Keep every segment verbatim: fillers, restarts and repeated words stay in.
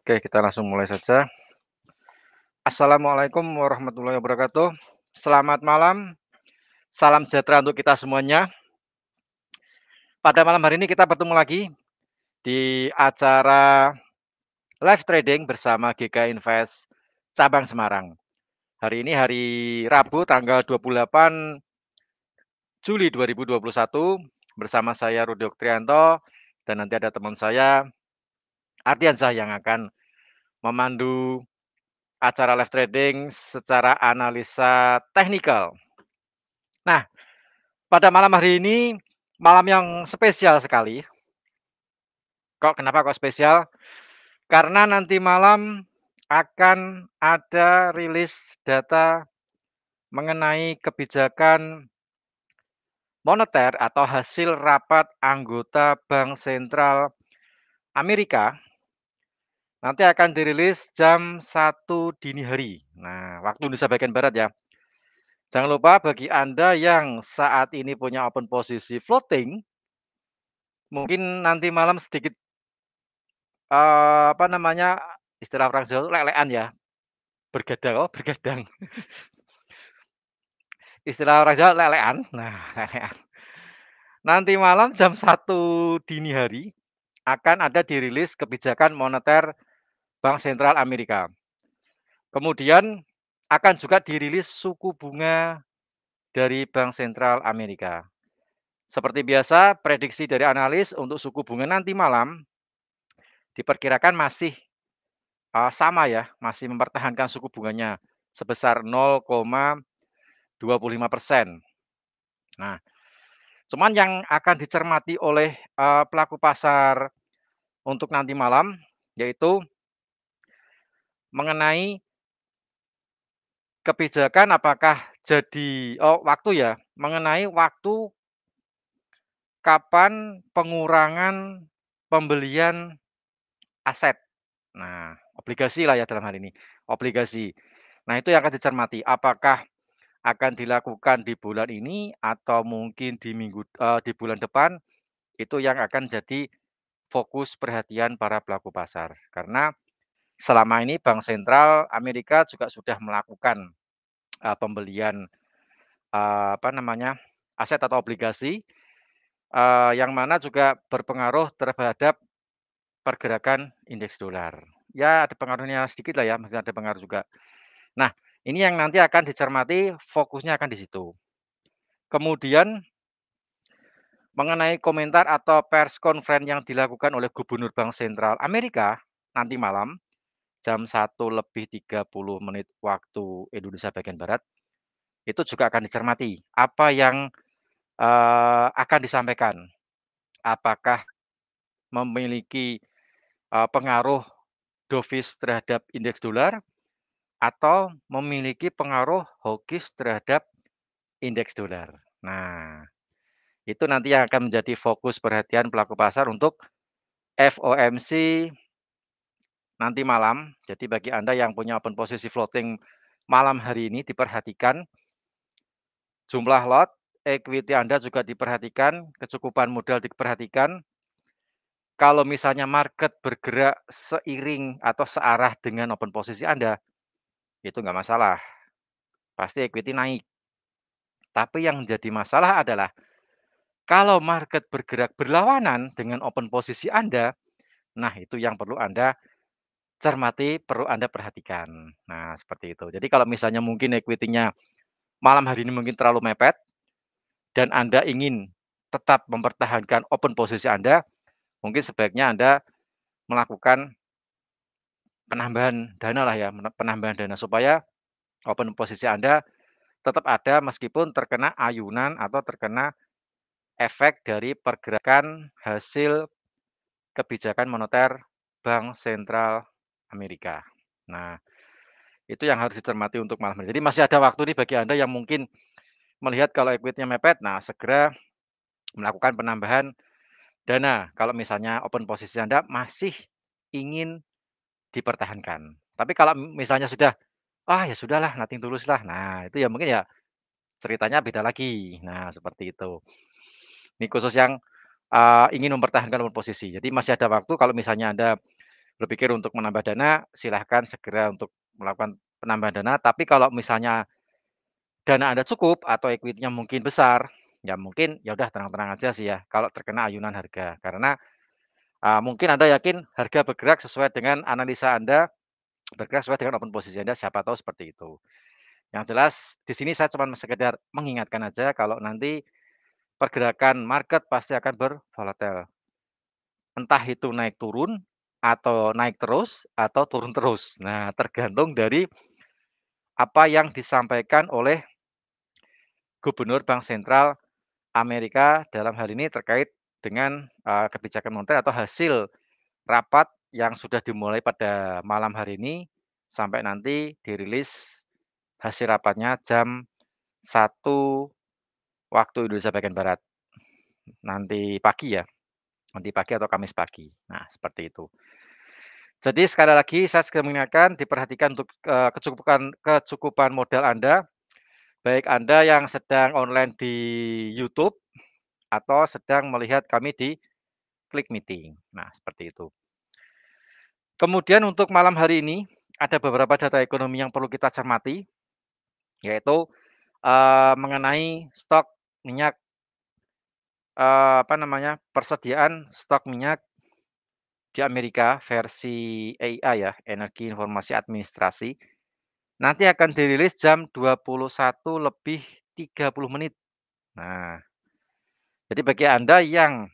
Oke, kita langsung mulai saja. Assalamualaikum warahmatullahi wabarakatuh. Selamat malam, salam sejahtera untuk kita semuanya. Pada malam hari ini kita bertemu lagi di acara live trading bersama G K Invest Cabang Semarang. Hari ini hari Rabu tanggal dua puluh delapan Juli dua ribu dua puluh satu bersama saya Rudi Oktrianto dan nanti ada teman saya Ardiansyah yang akan memandu acara live trading secara analisa teknikal. Nah, pada malam hari ini, malam yang spesial sekali. Kok kenapa kok spesial? Karena nanti malam akan ada rilis data mengenai kebijakan moneter atau hasil rapat anggota Bank Sentral Amerika. Nanti akan dirilis jam satu dini hari. Nah, waktu Indonesia bagian barat ya. Jangan lupa bagi Anda yang saat ini punya open posisi floating, mungkin nanti malam sedikit Eee, apa namanya, istilah orang Jawa tuh lelekan ya, bergadang oh bergadang. Istilah orang Jawa lelekan, nah lelekan. Nanti malam jam satu dini hari akan ada dirilis kebijakan moneter Bank Sentral Amerika. Kemudian akan juga dirilis suku bunga dari Bank Sentral Amerika. Seperti biasa prediksi dari analis untuk suku bunga nanti malam diperkirakan masih, eee, sama ya, masih mempertahankan suku bunganya sebesar nol koma dua puluh lima persen. Nah, cuman yang akan dicermati oleh, eee, pelaku pasar untuk nanti malam, yaitu mengenai kebijakan apakah jadi oh waktu ya, mengenai waktu kapan pengurangan pembelian aset. Nah, obligasi lah ya dalam hal ini, obligasi. Nah, itu yang akan dicermati, apakah akan dilakukan di bulan ini atau mungkin di minggu eee, di bulan depan, itu yang akan jadi fokus perhatian para pelaku pasar. Karena selama ini Bank Sentral Amerika juga sudah melakukan, eee, pembelian, eee, apa namanya, aset atau obligasi, eee, yang mana juga berpengaruh terhadap pergerakan indeks dolar. Ya ada pengaruhnya sedikit lah ya, mungkin ada pengaruh juga. Nah, ini yang nanti akan dicermati, fokusnya akan di situ. Kemudian mengenai komentar atau pers conference yang dilakukan oleh Gubernur Bank Sentral Amerika nanti malam, jam satu lebih tiga puluh menit waktu Indonesia bagian barat, itu juga akan dicermati. Apa yang, eee, akan disampaikan. Apakah memiliki, eee, pengaruh dovish terhadap indeks dolar, atau memiliki pengaruh hawkish terhadap indeks dolar. Nah, itu nanti yang akan menjadi fokus perhatian pelaku pasar untuk F O M C nanti malam. Jadi bagi Anda yang punya open posisi floating malam hari ini diperhatikan jumlah lot, equity Anda juga diperhatikan, kecukupan modal diperhatikan. Kalau misalnya market bergerak seiring atau searah dengan open posisi Anda, itu nggak masalah, pasti equity naik. Tapi yang menjadi masalah adalah kalau market bergerak berlawanan dengan open posisi Anda, nah itu yang perlu Anda cermati, perlu Anda perhatikan. Nah, seperti itu. Jadi kalau misalnya mungkin equity-nya malam hari ini mungkin terlalu mepet dan Anda ingin tetap mempertahankan open posisi Anda, mungkin sebaiknya Anda melakukan penambahan dana lah ya, mene penambahan dana supaya open posisi Anda tetap ada meskipun terkena ayunan atau terkena efek dari pergerakan hasil kebijakan moneter Bank Sentral Amerika. Nah, itu yang harus dicermati untuk malam ini. Jadi masih ada waktu nih bagi Anda yang mungkin melihat kalau equity-nya mepet, nah segera melakukan penambahan dana kalau misalnya open posisi Anda masih ingin dipertahankan. Tapi kalau misalnya sudah, "Ah, ya sudahlah nothing tulus lah." Nah, itu ya mungkin ya ceritanya beda lagi. Nah, seperti itu. Ini khusus yang, eee, ingin mempertahankan open posisi. Jadi masih ada waktu kalau misalnya Anda berpikir untuk menambah dana, silahkan segera untuk melakukan penambahan dana. Tapi kalau misalnya dana Anda cukup atau equity-nya mungkin besar, ya mungkin ya udah tenang-tenang aja sih ya kalau terkena ayunan harga. Karena, eee, mungkin Anda yakin harga bergerak sesuai dengan analisa Anda, bergerak sesuai dengan open posisi Anda, siapa tahu seperti itu. Yang jelas di sini saya cuma sekedar mengingatkan aja kalau nanti pergerakan market pasti akan bervolatile. Entah itu naik turun, atau naik terus, atau turun terus. Nah, tergantung dari apa yang disampaikan oleh Gubernur Bank Sentral Amerika dalam hal ini terkait dengan, eee, kebijakan moneter atau hasil rapat yang sudah dimulai pada malam hari ini, sampai nanti dirilis hasil rapatnya jam satu waktu Indonesia bagian barat. Nanti pagi ya, nanti pagi atau Kamis pagi. Nah, seperti itu. Jadi sekali lagi saya sekali mengingatkan diperhatikan untuk, eee, kecukupan kecukupan modal Anda, baik Anda yang sedang online di YouTube atau sedang melihat kami di Klik Meeting. Nah, seperti itu. Kemudian untuk malam hari ini, ada beberapa data ekonomi yang perlu kita cermati, yaitu, eee, mengenai stok minyak, eee, apa namanya, persediaan stok minyak di Amerika versi E I A ya, Energi Informasi Administrasi, nanti akan dirilis jam dua puluh satu lebih tiga puluh menit. Nah, jadi bagi Anda yang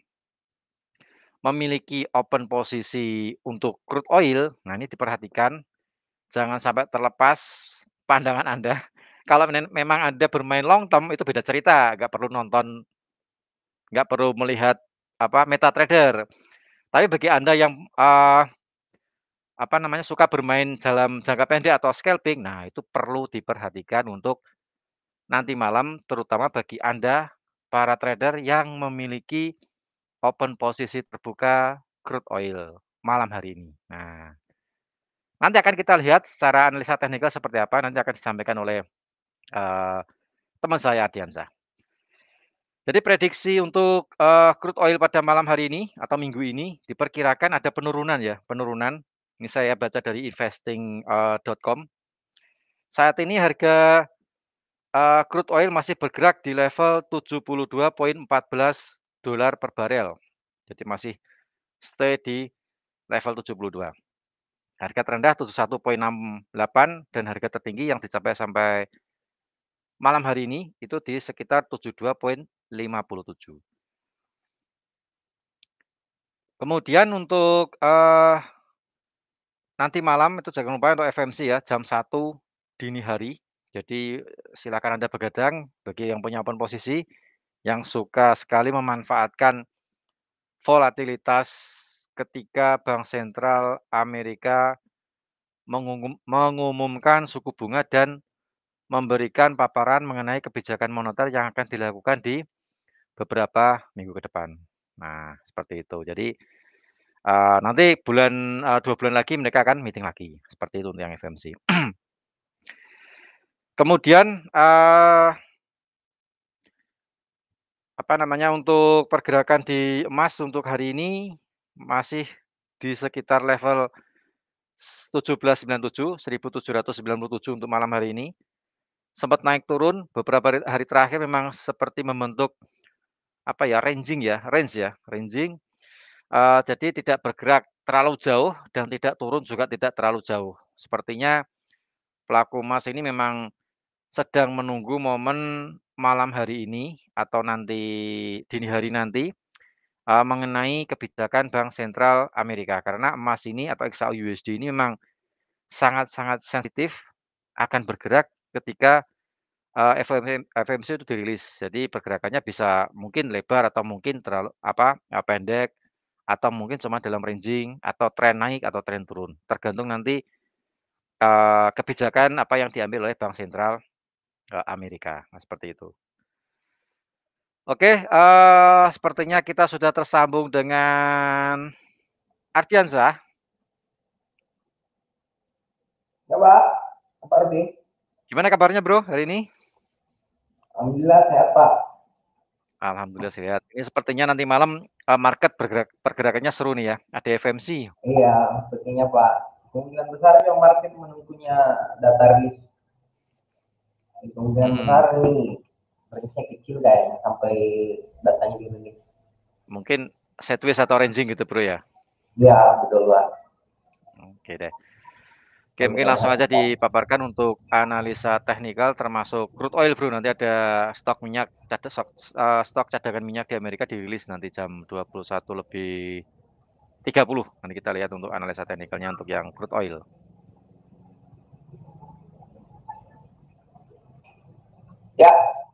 memiliki open posisi untuk crude oil, nah ini diperhatikan, jangan sampai terlepas pandangan Anda. Kalau men memang Anda bermain long term itu beda cerita, nggak perlu nonton, nggak perlu melihat apa, MetaTrader. Tapi bagi Anda yang, eee, apa namanya, suka bermain dalam jangka pendek atau scalping, nah itu perlu diperhatikan untuk nanti malam, terutama bagi Anda, para trader yang memiliki open posisi terbuka crude oil malam hari ini. Nah, nanti akan kita lihat secara analisa teknikal seperti apa, nanti akan disampaikan oleh, eee, teman saya Ardiansah. Jadi prediksi untuk, eee, crude oil pada malam hari ini atau minggu ini diperkirakan ada penurunan ya, penurunan. Ini saya baca dari investing, eee, dot com. Saat ini harga, eee, crude oil masih bergerak di level tujuh puluh dua koma satu empat dolar per barel. Jadi masih stay di level tujuh puluh dua. Harga terendah tujuh puluh satu koma enam delapan dan harga tertinggi yang dicapai sampai malam hari ini itu di sekitar tujuh puluh dua koma lima tujuh. Kemudian untuk, eee, nanti malam itu jangan lupa untuk F M C ya, jam satu dini hari. Jadi silakan Anda begadang bagi yang punya open posisi, yang suka sekali memanfaatkan volatilitas ketika Bank Sentral Amerika mengungum mengumumkan suku bunga dan memberikan paparan mengenai kebijakan moneter yang akan dilakukan di beberapa minggu ke depan. Nah, seperti itu. Jadi, eee, nanti bulan, eee, dua bulan lagi mereka akan meeting lagi, seperti itu untuk yang F M C. Kemudian, eee apa namanya, untuk pergerakan di emas untuk hari ini masih di sekitar level s tujuh belas sembilan puluh tujuh, seribu tujuh ratus sembilan puluh tujuh untuk malam hari ini. Sempat naik turun beberapa hari hari terakhir memang seperti membentuk apa ya, ranging ya, range ya, ranging, eee, jadi tidak bergerak terlalu jauh dan tidak turun juga tidak terlalu jauh. Sepertinya pelaku emas ini memang sedang menunggu momen malam hari ini atau nanti dini hari nanti, eee, mengenai kebijakan Bank Sentral Amerika. Karena emas ini atau X A U U S D ini memang sangat-sangat sensitif akan bergerak ketika, eee, F O M M F O M C itu dirilis. Jadi pergerakannya bisa mungkin lebar atau mungkin terlalu apa, eee, pendek atau mungkin cuma dalam ranging atau tren naik atau tren turun. Tergantung nanti, eee, kebijakan apa yang diambil oleh Bank Sentral, eee, Amerika. Nah, seperti itu. Oke, eee, sepertinya kita sudah tersambung dengan Ardiansah. Ya, Pak. Pak Rudi. Gimana kabarnya, Bro, hari ini? Alhamdulillah sehat, Pak. Alhamdulillah sehat. Ini sepertinya nanti malam, eee, market bergerak pergerakannya seru nih ya, ada F M C. Iya, sepertinya Pak. Kemungkinan besar yang market menunggunya data rilis. Kemungkinan besar Mhm. nih, rilisnya kecil kayaknya sampai datanya dirilis. Mungkin sideways atau ranging gitu Bro ya? Iya, betul Pak. Oke deh. Oke, Kalau mungkin kita langsung aja perhatikan. dipaparkan untuk analisa teknikal termasuk crude oil Bro, nanti ada stok minyak, cad sok eee, stok cadangan minyak di Amerika dirilis nanti jam dua puluh satu lebih tiga puluh. Nanti kita lihat untuk analisa teknikalnya untuk yang crude oil. Ya,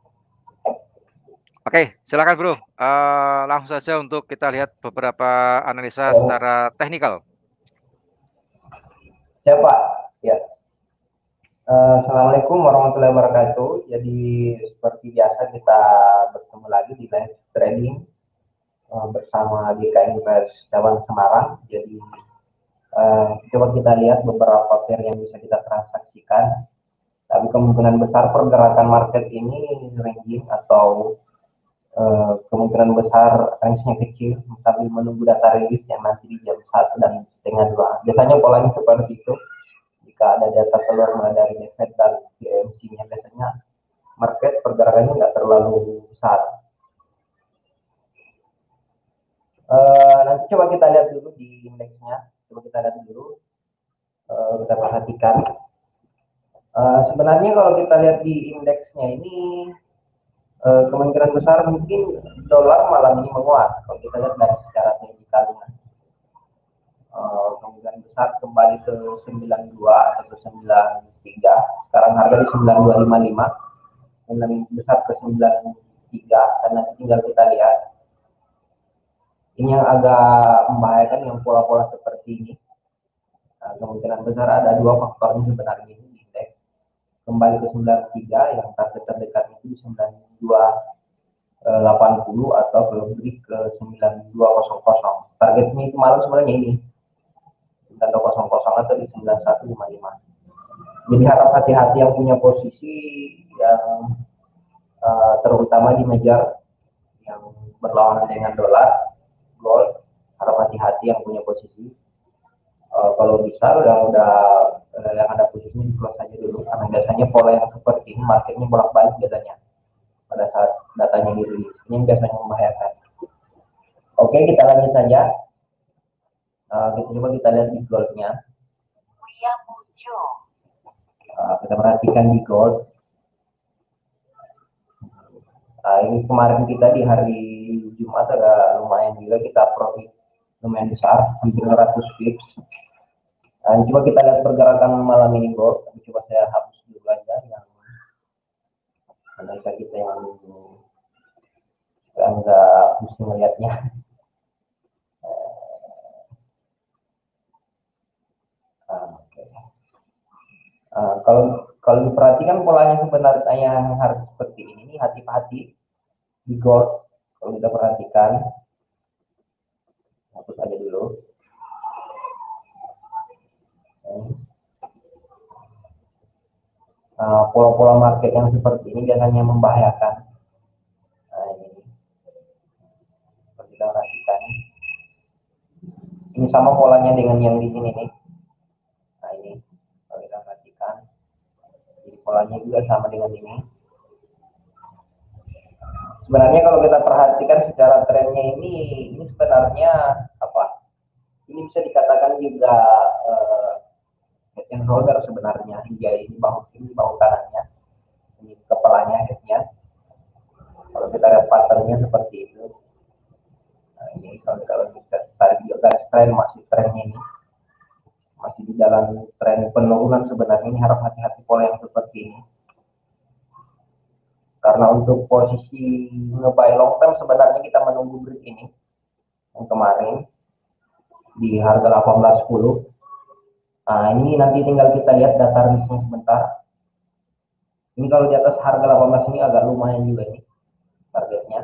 Oke, silakan Bro, eee, langsung saja untuk kita lihat beberapa analisa oh, secara teknikal. siap Pak. Ya. Eh, Assalamualaikum warahmatullahi wabarakatuh. Jadi seperti biasa kita bertemu lagi di live trading eh, bersama G K Invest Cawan Semarang. Jadi eh, coba kita lihat beberapa pair yang bisa kita transaksikan. Tapi kemungkinan besar pergerakan market ini ranging atau eh, kemungkinan besar range-nya kecil, tapi menunggu data rilis yang nanti di jam satu dan setengah dua. Biasanya polanya seperti itu. Jika ada data keluar mulai dari The Fed dan P M C-nya, biasanya market pergerakannya nggak terlalu besar. Uh, nanti coba kita lihat dulu di indeksnya, coba kita lihat dulu, uh, kita perhatikan. Uh, sebenarnya kalau kita lihat di indeksnya ini, uh, kemungkinan besar mungkin dolar malam ini menguat. Kalau kita lihat dari secara teknikalnya, uh, kemungkinan besar kembali ke sembilan puluh dua atau sembilan puluh tiga. Sekarang harga di sembilan puluh dua koma lima lima. Kemungkinan besar ke sembilan puluh tiga, dan nanti tinggal kita lihat. Ini yang agak membahayakan yang pola-pola seperti ini. Nah, kemungkinan besar ada dua faktor ini sebenarnya di indeks. Kembali ke sembilan puluh tiga, yang target terdekat itu di sembilan puluh dua koma delapan puluh atau lebih ke sembilan puluh dua koma nol nol. Targetnya itu malam sebenarnya ini sembilan puluh dua koma nol nol atau di sembilan puluh satu koma lima lima. Jadi harap hati-hati yang punya posisi yang uh, terutama di meja yang berlawanan dengan dolar, gold. Harap hati-hati yang punya posisi. Uh, kalau bisa yang udah uh, yang ada posisinya di close aja dulu, karena biasanya pola yang seperti ini marketnya bolak-balik biasanya pada saat datanya dirilis. Ini biasanya membahayakan. Oke, kita lanjut saja. Uh, kita coba kita lihat di goldnya. Uh, kita perhatikan di gold. Uh, ini kemarin kita di hari Jumat ada lumayan juga kita profit lumayan besar, hampir seratus pips. Nah, coba kita lihat pergerakan malam ini gold. Tapi coba saya hapus dulu aja yang analisa kita yang nggak pusing melihatnya. Nah, okay. uh, kalau kalau diperhatikan polanya sebenarnya yang harus seperti ini, hati-hati di gold. Kalau kita perhatikan, hapus aja dulu. Uh, pola-pola market yang seperti ini biasanya membahayakan. Nah, ini kalau kita perhatikan, ini sama polanya dengan yang di sini nih. Nah ini kalau kita perhatikan, jadi polanya juga sama dengan ini. Sebenarnya kalau kita perhatikan secara trennya ini, ini sebenarnya apa? Ini bisa dikatakan juga uh, head and shoulder sebenarnya. Hingga ini bahu ini bahu kanannya, ini kepalanya headnya. Kalau kita lihat patternnya seperti itu. Nah, ini kalau kalau kita tarik juga garis tren masih trennya ini masih di dalam tren penurunan sebenarnya, ini harap hati-hati pola yang seperti ini. Karena untuk posisi nge-buy long term sebenarnya kita menunggu break ini yang kemarin di harga delapan belas sepuluh. Nah, ini nanti tinggal kita lihat data rilisnya sebentar. Ini kalau di atas harga delapan belas ini agak lumayan juga nih targetnya.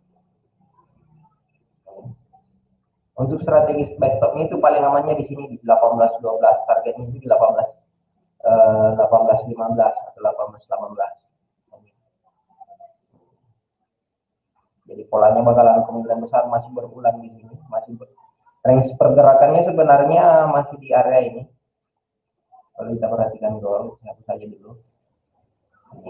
Untuk strategi buy stopnya itu paling amannya di sini di delapan belas dua belas, targetnya itu di delapan belas eh, delapan belas lima belas atau delapan belas delapan belas. Jadi polanya bakalan kemungkinan besar masih berulang di sini, masih ber, range pergerakannya sebenarnya masih di area ini. Kalau kita perhatikan gol, hapus saja dulu. Ini.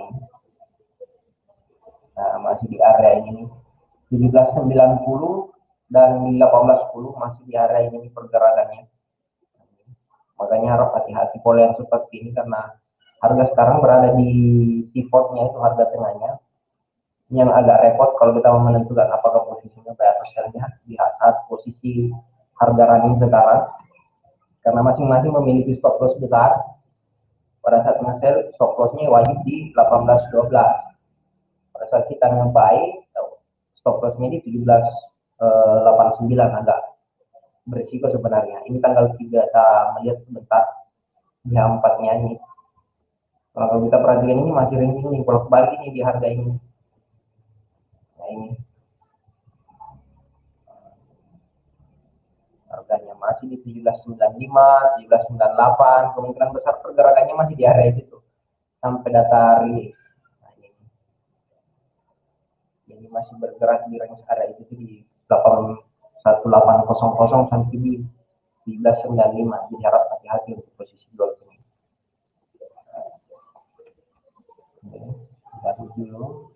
Nah, masih di area ini nih. tujuh belas sembilan puluh dan delapan belas sepuluh masih di area ini pergerakannya. Makanya harap hati-hati pola yang seperti ini karena harga sekarang berada di pivotnya itu harga tengahnya. Yang agak repot kalau kita mau menentukan apakah posisinya buy atau sell-nya di saat posisi harga running sekarang. Karena masing-masing memiliki stop loss besar. Pada saat nge-sell, stop loss-nya wajib di delapan belas dua belas. Pada saat kita nge-buy, stop loss-nya di tujuh belas delapan puluh sembilan, agak berisiko sebenarnya. Ini tanggal tiga, kita melihat sebentar di H empat-nya ini. Kalau kita perhatikan ini masih ranging nih, bolak balik ini di harga ini. Nah ini. Harganya masih di tujuh belas sembilan puluh lima, tujuh belas sembilan puluh delapan, kemungkinan besar pergerakannya masih di area itu sampai data rilis. Nah, ini. Jadi masih bergerak di range area itu di delapan satu delapan nol nol sampai di tujuh belas sembilan puluh lima. Jadi harap hati-hati untuk posisi gold ini. Kita dulu.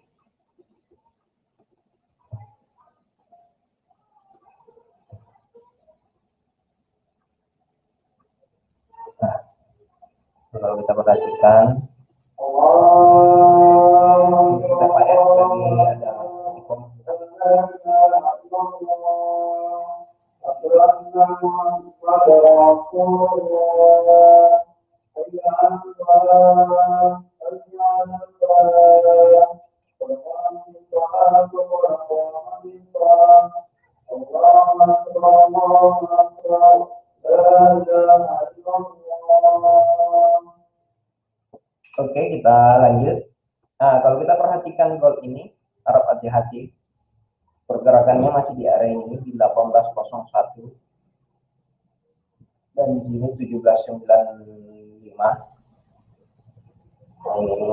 Nah, kalau kita perhatikan, kita pakai lagi ada Oke, kita lanjut. Nah, kalau kita perhatikan gold ini, harap hati-hati. Pergerakannya masih di area ini di delapan belas nol satu dan di sini tujuh belas sembilan puluh lima. Nah, ini,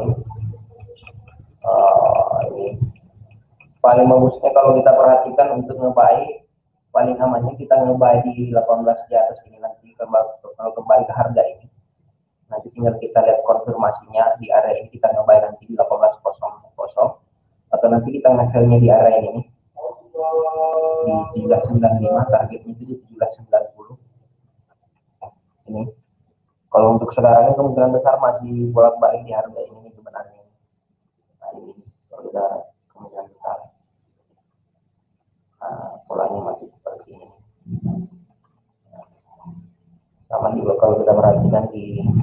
uh, ini paling bagusnya kalau kita perhatikan untuk ngebuy, paling amannya kita ngebuy di delapan belas di atas ini, nanti kalau kembali ke harga ini. Nanti tinggal kita lihat konfirmasinya di area ini, kita ngebuy nanti di delapan belas nol nol atau nanti kita nge-sell-nya di area ini di tujuh belas sembilan puluh lima, targetnya itu di tujuh belas sembilan puluh. Ini kalau untuk sekarang kemungkinan besar masih bolak-balik di harga ini sebenarnya. Nah, ini kalau kita kemungkinan besar. Nah, polanya masih seperti ini. Sama juga kalau kita perhatikan di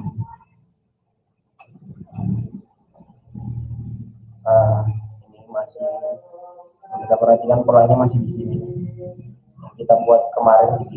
uh, ini masih kita perhatikan polanya masih di sini. Yang kita buat kemarin di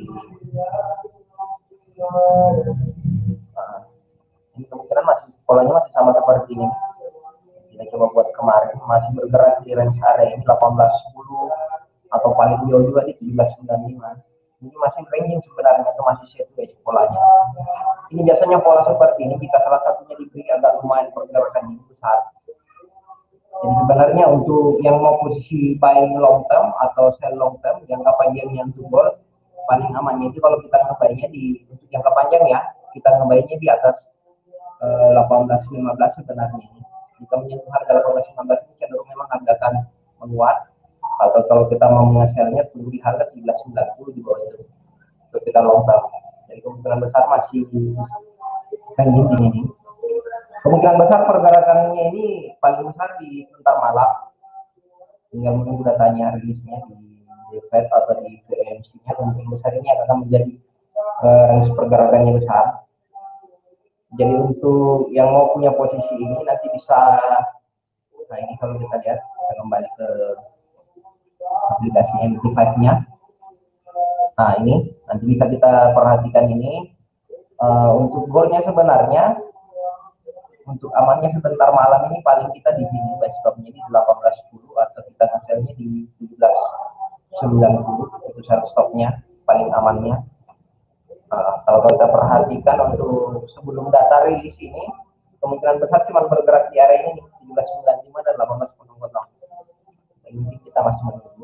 uh, ini kemungkinan masih polanya masih sama seperti ini. Kita coba buat kemarin masih bergerak di range area ini delapan belas sepuluh atau paling jauh juga di tujuh belas sembilan puluh lima. Ini masih ranging sebenarnya, atau masih sideways polanya. Ini biasanya pola seperti ini jika salah satunya diberi agak lumayan pergerakan yang besar. Jadi sebenarnya untuk yang mau posisi buying long term atau sell long term, jangka panjang yang tunggal, paling amannya itu kalau kita ngebaynya di untuk jangka panjang ya, kita ngebaynya di atas eh, delapan belas lima belas sebenarnya. Jika menyentuh harga delapan belas lima belas ini cenderung memang harga akan menguat. Atau kalau kita mau nge-sell-nya tunggu di harga tujuh belas sembilan puluh di bawah itu untuk kita long term. Jadi kemungkinan besar masih hanging di ini. Kemungkinan besar pergerakannya ini paling besar di sebentar malam. Tinggal menunggu datanya rilisnya di The Fed atau di F O M C-nya. Kemungkinan besar ini akan menjadi uh, range pergerakannya besar. Jadi untuk yang mau punya posisi ini nanti bisa, nah ini kalau kita lihat, kita kembali ke aplikasi M T lima-nya. Nah ini nanti bisa kita perhatikan ini uh, untuk goalnya sebenarnya untuk amannya sebentar malam ini paling kita di sini buy stopnya di delapan belas sepuluh atau kita nge-sell-nya di tujuh belas sembilan puluh, itu share stopnya paling amannya. Uh, kalau kita perhatikan untuk sebelum data rilis ini kemungkinan besar cuma bergerak di area ini tujuh belas sembilan puluh lima dan delapan belas nol nol. Ini kita masih menunggu.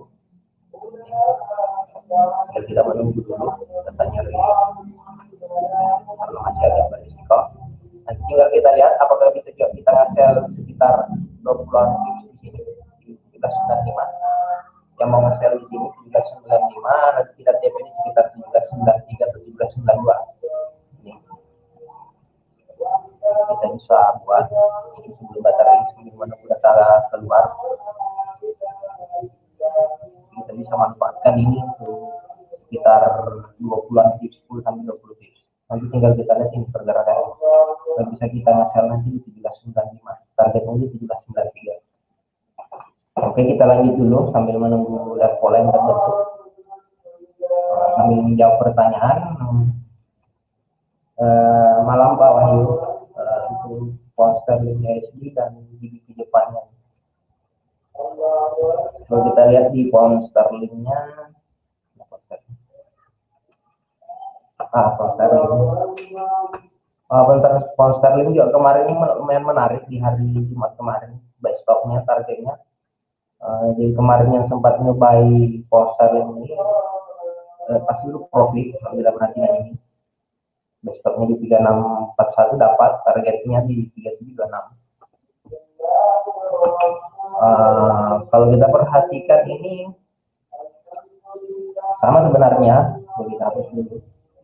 sembilan puluh lima. Yang mau nge-sell di sini tujuh belas sembilan puluh lima, nanti kita T P di sekitar tujuh belas sembilan puluh tiga atau tujuh belas sembilan puluh dua. Ini kita bisa buat ini sebelum data rilis, sebelum menunggu data keluar, kita bisa manfaatkan ini untuk sekitar dua puluhan tips, sepuluh sampai dua puluh tips. Nanti tinggal kita lihat ini pergerakan, dan bisa kita nge-sell nanti di tujuh belas sembilan puluh lima, targetnya di tujuh belas sembilan puluh tiga. Oke, kita lanjut dulu sambil menunggu dan pola yang terbentuk. Uh, sambil menjawab pertanyaan, uh, malam Pak Wahyu, uh, itu pound sterling U S D dan G B P Jepangnya. Kalau kita lihat di pound sterlingnya, ah pound sterling, uh, pound sterling juga kemarin lumayan menarik di hari Jumat kemarin, buy stopnya, targetnya. Uh, jadi kemarin yang sempat ngebuy pound sterling ini uh, pasti lu profit kalau kita perhatikan ini. Buy stopnya di tiga enam empat satu, dapat targetnya di tiga tujuh dua enam. Uh, kalau kita perhatikan ini sama sebenarnya, jadi kita hapus dulu.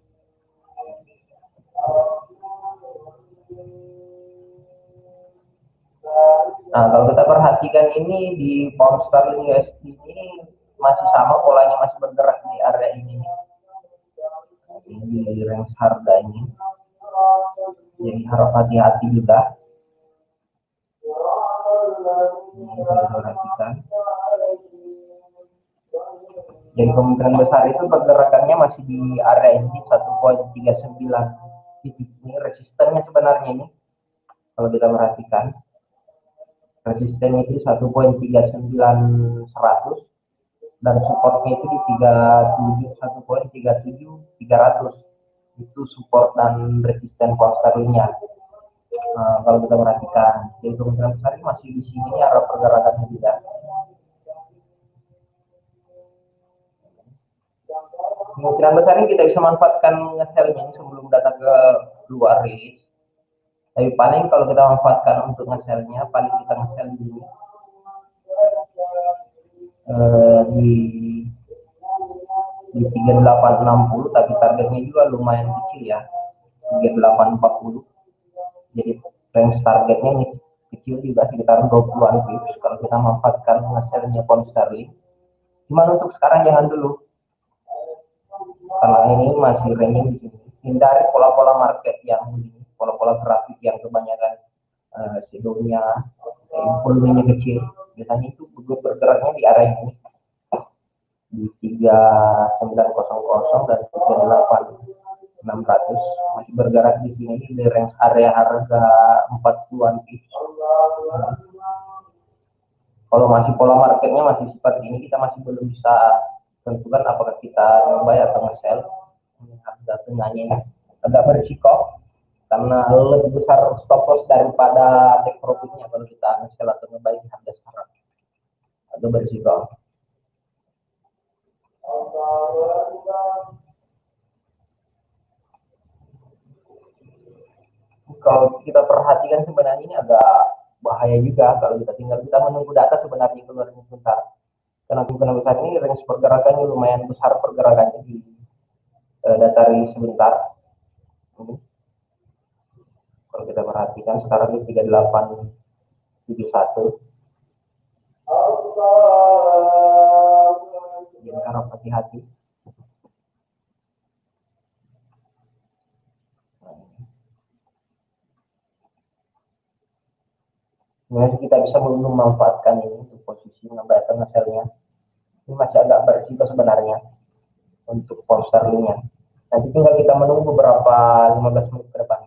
Nah, kalau kita perhatikan ini di pound sterling U S D ini masih sama, polanya masih bergerak di area ini. Ini di range harga ini. Jadi harap hati-hati juga. Ini kalau perhatikan. Jadi kemungkinan besar itu pergerakannya masih di area ini satu koma tiga sembilan. Ini resistennya sebenarnya ini. Kalau kita perhatikan. Resistennya itu satu koma tiga sembilan seratus dan supportnya itu di tiga tujuh satu koma tiga tujuh tiga ratus. Itu support dan resisten pound sterlingnya. Nah, kalau kita perhatikan, jadi kemungkinan besar masih di sini arah pergerakannya juga. Kemungkinan besar ini kita bisa manfaatkan nge-sell-nya sebelum data ke luar rilis. Tapi paling kalau kita manfaatkan untuk nge-sell-nya, paling kita nge-sell dulu uh, di di tiga delapan enam nol, tapi targetnya juga lumayan kecil ya, tiga delapan empat nol. Jadi range targetnya ini kecil juga, sekitar dua puluhan pips kalau kita manfaatkan nge-sell-nya pound sterling. Cuman untuk sekarang jangan dulu, karena ini masih ranging di sini. Hindari pola-pola market yang begini, pola-pola grafik yang kebanyakan uh, shadownya, volumenya kecil. Biasanya itu bergeraknya di area ini di tiga sembilan nol dan tiga delapan enam ratus, masih bergerak di sini di range area harga empat puluhan pips. Kalau masih pola marketnya masih seperti ini, kita masih belum bisa tentukan apakah kita nge-buy atau nge-sell. Harga tengahnya agak berisiko karena lebih besar stop loss daripada take profitnya kalau kita nge-sell atau nge-buy di harga sekarang. Agak berisiko. Kalau kita perhatikan sebenarnya ini agak bahaya juga kalau kita tinggal kita menunggu data sebenarnya keluar sebentar. Karena kemungkinan besar ini range pergerakannya lumayan besar, pergerakannya di uh, data rilis sebentar. Ini. Kalau kita perhatikan sekarang di tiga delapan tujuh satu. Jadi harap hati-hati. Sebenarnya kita bisa belum memanfaatkan ini untuk posisi nge-buy atau nge-sell-nya. Ini masih agak berisiko sebenarnya untuk pound sterlingnya. Nanti tinggal kita menunggu beberapa lima belas menit ke depan.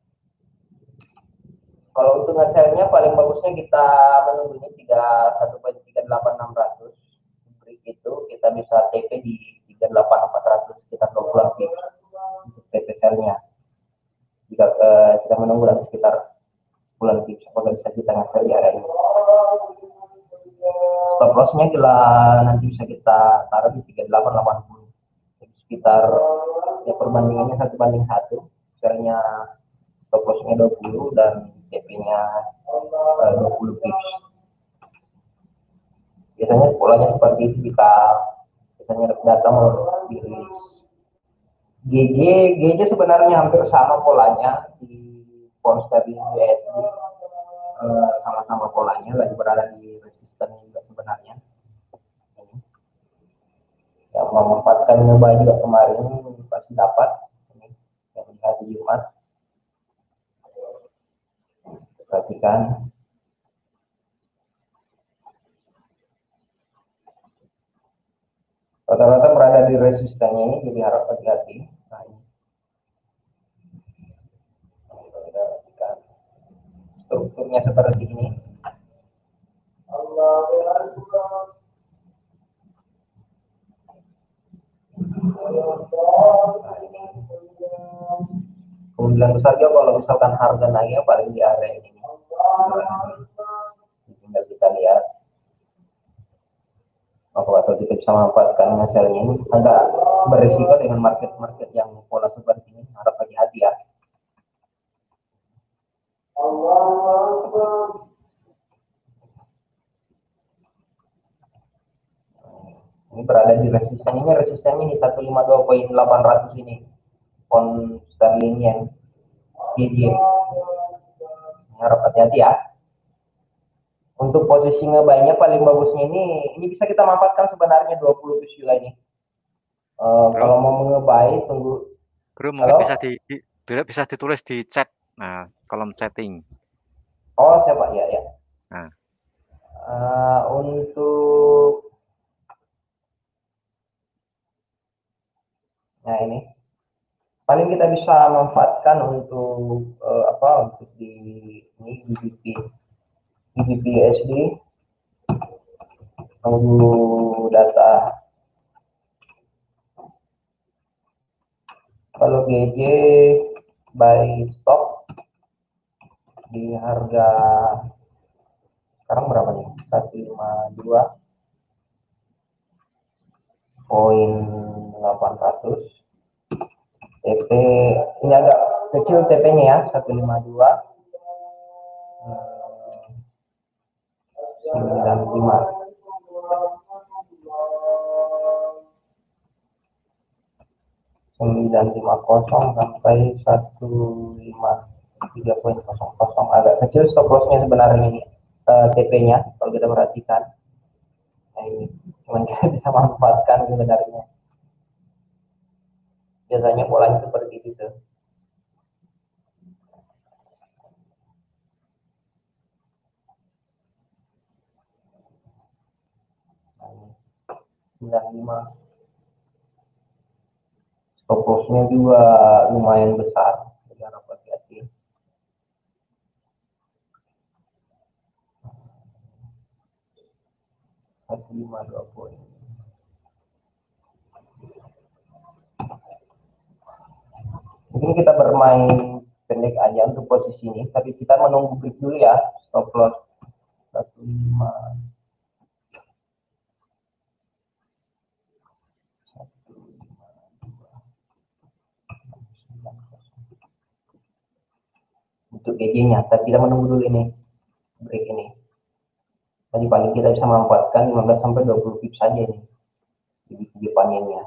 Kalau untuk nge-sell-nya paling bagusnya kita menunggu ini tiga satu tiga delapan enam nol nol. Break itu kita bisa T P di tiga delapan empat ratus, sekitar dua puluh pips untuk T P sell-nya. Jika uh, kita menunggu lagi sekitar bulan tips, apakah bisa kita nge-sell di area ini. Stop loss-nya kita nanti bisa kita taruh di tiga delapan delapan nol. Jadi sekitar ya perbandingannya satu banding satu. Sell-nya stop loss-nya dua puluh dan T P-nya uh, dua puluh pips. biasanya polanya seperti itu kita biasanya data mau dirilis. G G G G sebenarnya hampir sama polanya di pound sterling U S D, eh, sama-sama polanya lagi berada di resisten juga sebenarnya. Yang memanfaatkan nyoba juga kemarin pasti dapat ini yang di hari Jumat, perhatikan rata-rata berada di resistennya ini, jadi harap hati-hati. Nah, ini perhatikan strukturnya seperti ini. Nah, ini kemungkinan besarnya kalau misalkan harga naiknya paling di area ini. Tinggal kita lihat atau kita bisa memanfaatkan hasilnya. Ini agak berisiko dengan market-market yang pola seperti ini, harap hati-hati ya. Ini berada di resisten, ini resistennya ini seratus lima puluh dua koma delapan ratus ini pound sterling yen G J. Harap hati-hati ya. Untuk posisi ngebaynya paling bagusnya ini, ini bisa kita manfaatkan sebenarnya dua puluh pips juga ini. Uh, Bro, kalau mau ngebuy tunggu. bro mungkin bisa Halo? di, di bisa ditulis di chat. Nah, kolom chatting. Oh, siapa? Ya, ya. Nah, Uh, untuk nah ini paling kita bisa manfaatkan untuk uh, apa untuk di ini G B P G B P U S D, tunggu data. Kalau G J buy stock di harga sekarang berapa nih? seratus lima puluh dua koin delapan ratus. T P ini agak kecil T P-nya ya, seratus lima puluh dua sembilan puluh lima. sembilan lima nol sampai satu lima tiga koma nol nol, agak kecil stop lossnya sebenarnya ini, uh, T P-nya kalau kita perhatikan. Nah, ini cuman kita bisa manfaatkan sebenarnya, biasanya polanya seperti itu. Nah, ini sembilan puluh lima, stop lossnya juga lumayan besar, jadi harap hati-hati. seratus lima puluh dua poin. Mungkin kita bermain pendek aja untuk posisi ini, tapi kita menunggu break dulu ya, stop loss seratus lima puluh. Untuk G J-nya, tapi kita menunggu dulu ini break ini. Tadi paling kita bisa memanfaatkan lima belas sampai dua puluh pips saja ini di video panennya.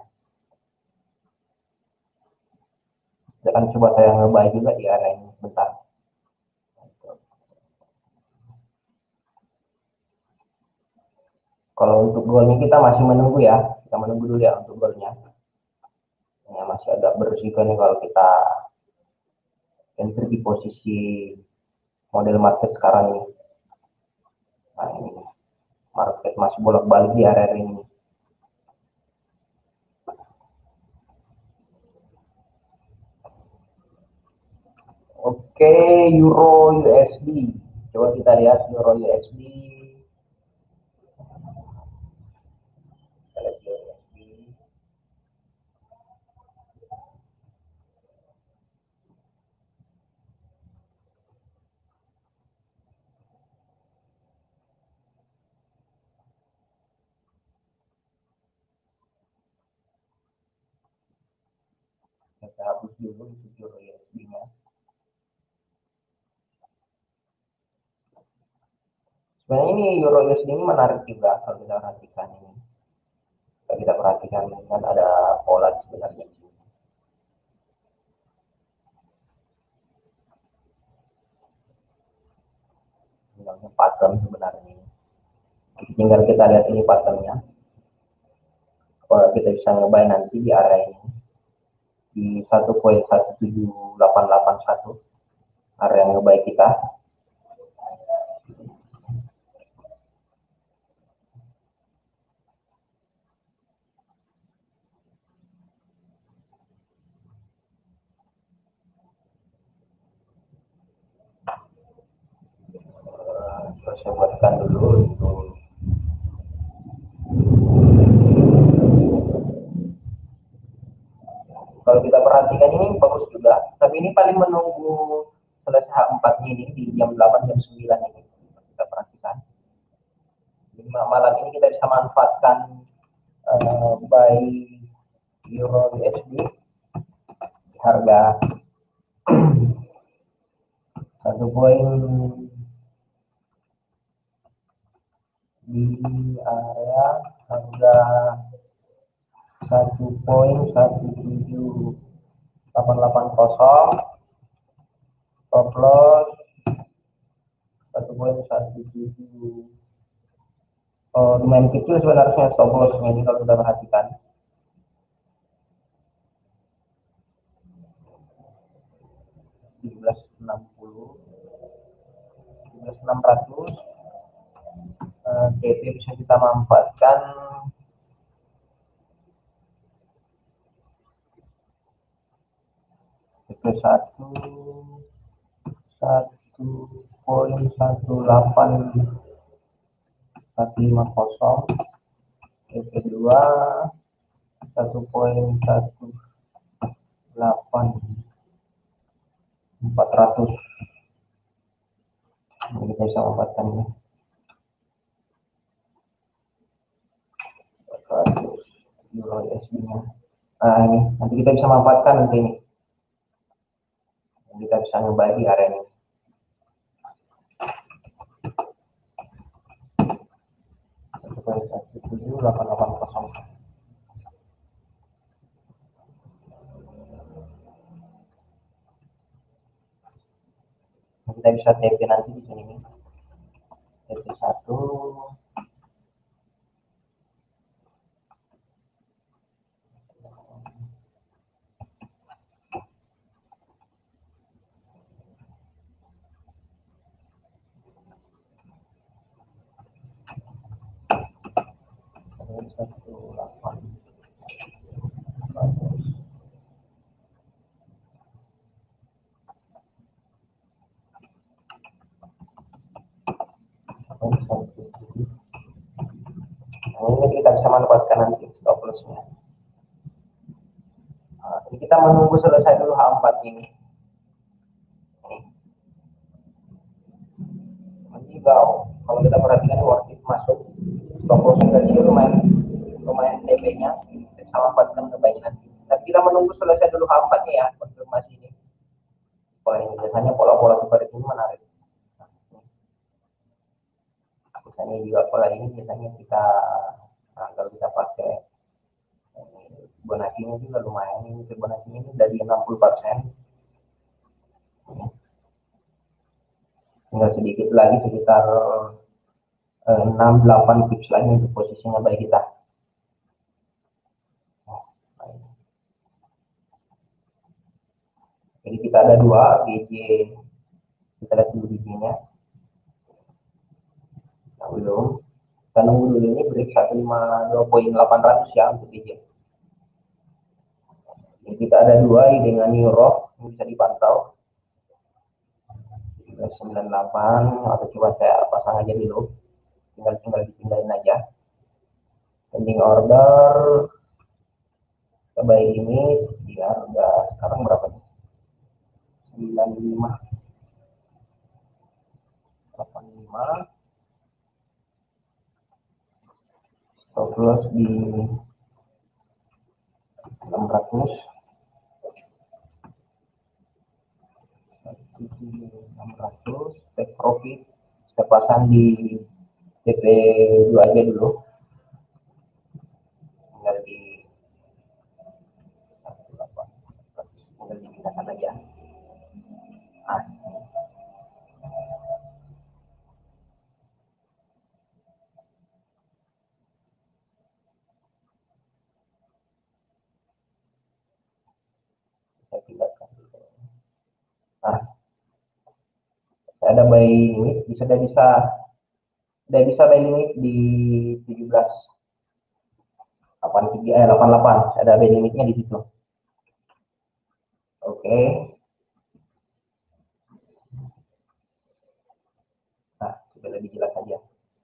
Saya akan coba saya ngebuy juga di area ini bentar. Kalau untuk golnya kita masih menunggu ya, kita menunggu dulu ya untuk golnya. Ya, masih agak berisiko nih kalau kita entry di posisi model market sekarang ini. Nah, ini market masih bolak-balik di area ini. Oke, Euro U S D. Coba kita lihat Euro U S D. Kita lihat U S D. Kita hapus dulu itu Euro U S D-nya. Sebenarnya ini Euro U S D ini menarik juga kalau kita perhatikan ini. Kalau kita perhatikan kan ada pola sebenarnya. Sebenarnya pattern sebenarnya. Tinggal kita lihat ini patternnya. Kalau kita bisa ngebuy nanti di area ini di satu koma satu tujuh delapan delapan satu area ngebuy kita. Saya buatkan dulu itu. Kalau kita perhatikan ini bagus juga, tapi ini paling menunggu selesai H empat ini di jam delapan jam sembilan ini. Kita perhatikan. Jadi malam ini kita bisa manfaatkan uh, buy Euro U S D harga satu poin di area harga satu poin satu tujuh delapan delapan nol, stop loss satu poin satu tujuh. Oh, lumayan kecil sebenarnya stop lossnya ini kalau kita perhatikan. tujuh belas enam puluh, tujuh belas enam ratus. uh, T P bisa kita manfaatkan T P satu satu poin satu delapan satu lima nol, T P dua satu poin satu delapan empat ratus. Ini kita bisa manfaatkan ini. Euro U S D-nya. Nah ini nanti kita bisa manfaatkan nanti ini. Kita bisa ngebuy di area ini. satu tujuh delapan delapan nol. Kita bisa T P nanti di sini nih. T P satu satu delapan ini kita bisa manfaatkan nanti stop lossnya. Nah, jadi kita menunggu selesai dulu H empat ini. Nanti kalau kalau kita perhatikan worth it masuk stop lossnya dari sini lumayan lumayan T P-nya kita bisa manfaatkan kebanyakan nanti. Dan kita menunggu selesai dulu H empat nya ya konfirmasi ini. Pola ini biasanya pola-pola seperti ini menarik. Biasanya juga pola ini biasanya kita nah, kalau kita pakai Fibonacci-nya juga lumayan, ini Fibonacci-nya ini dari enam puluh persen. Tinggal sedikit lagi sekitar eh, enam delapan pips lagi untuk posisinya baik kita. Jadi kita ada dua B J, kita lihat dulu B J-nya. Nah, belum. Kita nunggu dulu ini break seratus lima puluh dua koma delapan ratus ya untuk B J. Jadi kita ada dua dengan euro yang bisa dipantau. sembilan puluh delapan atau coba saya pasang aja dulu. Tinggal tinggal dipindahin aja. Pending order sebaik ini dia udah sekarang berapa nih? sembilan puluh lima delapan puluh lima stop loss di enam ratus enam ratus take profit saya pasang di P dua aja dulu, tinggal di tinggal dipindahkan aja. Nah, saya pindahkan. Nah, ada buy limit, bisa sudah bisa sudah bisa buy limit di tujuh belas delapan puluh tiga eh delapan puluh delapan, ada buy limitnya di situ. Oke. Nah, sudah lebih jelas saja.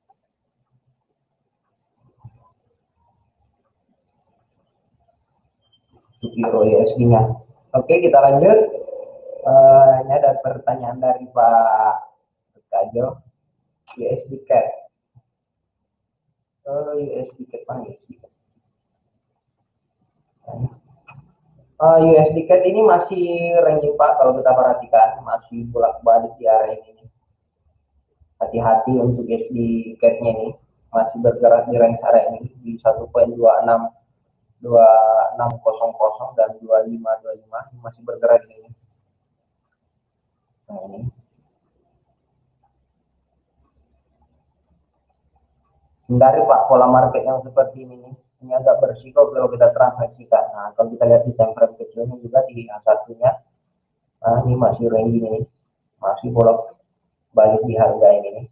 Euro U S D-nya. Oke, kita lanjut. Uh, ini ada pertanyaan dari Pak Kajo. U S D C A D. Uh, U S D C A D mana U S D C A D? Uh, U S D C A D ini masih ranging Pak, kalau kita perhatikan masih bolak-balik di area ini. Hati-hati untuk U S D C A D-nya ini masih bergerak di range area ini di satu koma dua enam dua enam nol nol dan dua lima dua lima masih bergerak di sini. Nah, ini. Hindari Pak pola market yang seperti ini nih. Ini agak berisiko kalau kita transaksikan. Nah, kalau kita lihat di time frame kecilnya juga di satunya, nah ini masih range ini, masih bolak balik di harga ini nih.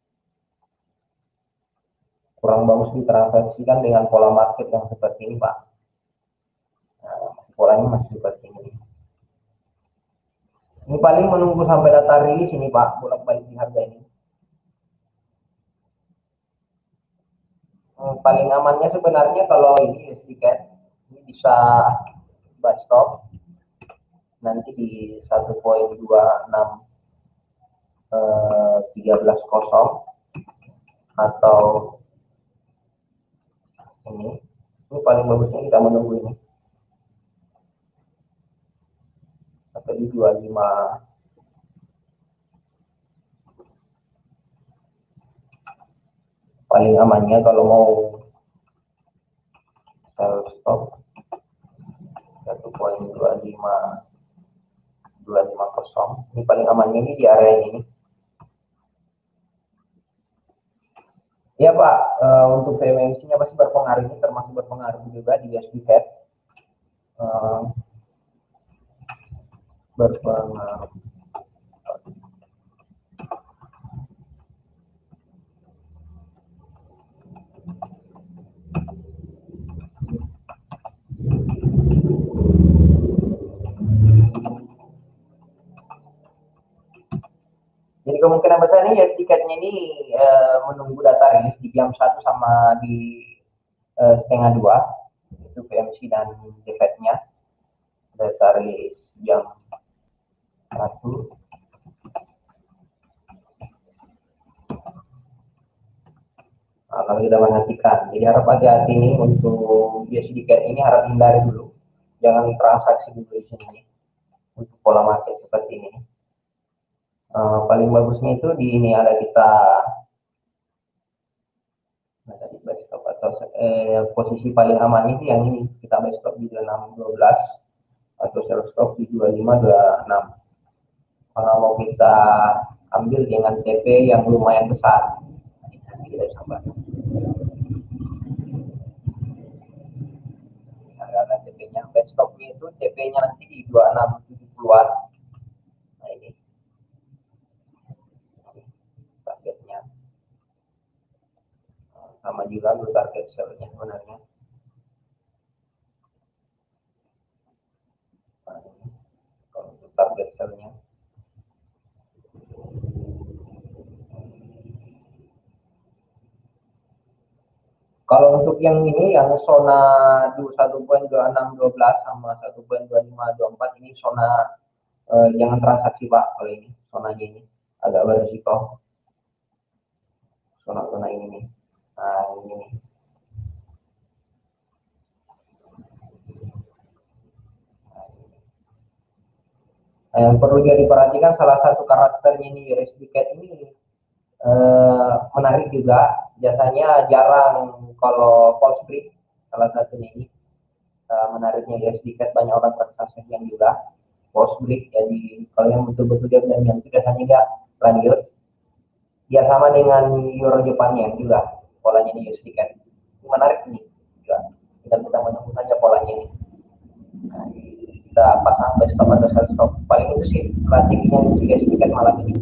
Kurang bagus ditransaksikan dengan pola market yang seperti ini Pak. Nah, polanya masih seperti ini. Ini paling menunggu sampai data rilis ini Pak, bolak-balik di harga ini. Hmm, paling amannya sebenarnya kalau ini U S D C A D ini bisa buy stop nanti di satu koma dua enam tiga belas kosong atau ini ini paling bagusnya kita menunggu ini atau di dua puluh lima paling amannya kalau mau sell stop satu koma dua lima dua lima kosong ini paling amannya ini di area ini. Ya Pak, uh, untuk V M M C-nya pasti berpengaruh, ini termasuk berpengaruh juga di U S D C A D. Uh, berpengaruh. Jadi kemungkinan besar ini U S D C A D-nya ini uh, menunggu data rilis di jam satu sama di uh, setengah dua, itu V M C dan D F A D-nya. Data rilis jam satu. Nah, kalau kita perhatikan, jadi harap hati-hati ini untuk U S D C A D ini harap hindari dulu, jangan transaksi dulu di sini untuk pola market seperti ini. Uh, paling bagusnya itu di ini ada kita nah, tadi buy stop atau eh, posisi paling aman itu yang ini kita buy stop di dua puluh enam dua belas atau sell stop di dua puluh lima dua puluh enam. Kalau mau kita ambil dengan T P yang lumayan besar, nanti kita coba. Ada T P-nya, buy stop-nya itu T P-nya nanti di dua puluh enam tujuh puluhan. Nah ini targetnya sama juga untuk target sell-nya sebenarnya. Nah, ini kalau untuk target sell-nya kalau untuk yang ini yang zona satu koma dua enam dua belas sama satu koma dua lima dua empat ini zona eh, jangan transaksi Pak, kalau ini zonanya ini agak berisiko. Zona-zona ini nih. Nah, ini nih. Nah, yang perlu jadi perhatikan salah satu karakternya ini U S D C A D ini eh, menarik juga. biasanya jarang kalau false break, salah satunya ini uh, menariknya U S D C A D banyak orang transaksikan juga false break. Jadi kalau yang betul-betul dia dan yang biasanya nggak lanjut, dia sama dengan euro Jepangnya juga polanya di U S D C A D. Ini menarik nih juga, tinggal kita menunggu saja polanya ini. Nah, kita pasang buy stop atau sell stop, paling itu sih strateginya di U S D C A D malam ini.